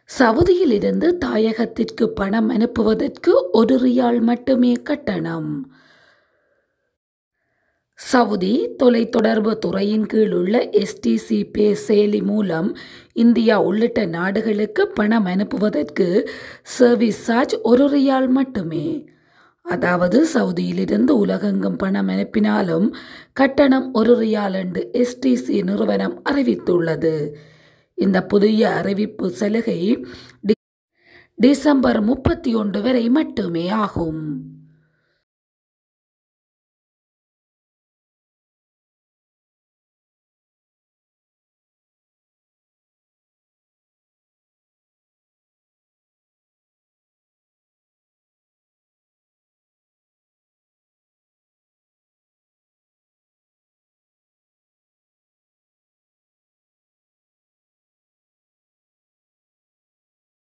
சவுதியிலிருந்து தாயகத்திற்கு பணம் அனுப்புவதற்கு 1 ரியால் மட்டுமே கட்டணம். சவுதி தொலைத்தொடர்பு துறையின் கீழ் உள்ள STC பே செயலி மூலம் இந்தியா உள்ளிட்ட நாடுகளுக்கு பணம் அனுப்புவதற்கு சர்வீஸ் சார்ஜ் 1 ரியால் மட்டுமே. அதாவது சவுதியிலிருந்து உலகெங்கும் பணம் அனுப்பினாலும் கட்டணம் 1 ரியால் என்று STC நிறுவனம் அறிவித்துள்ளது. இந்த புதிய அறிவிப்பு சலுகை டிசம்பர் 31 வரை மட்டுமே ஆகும்.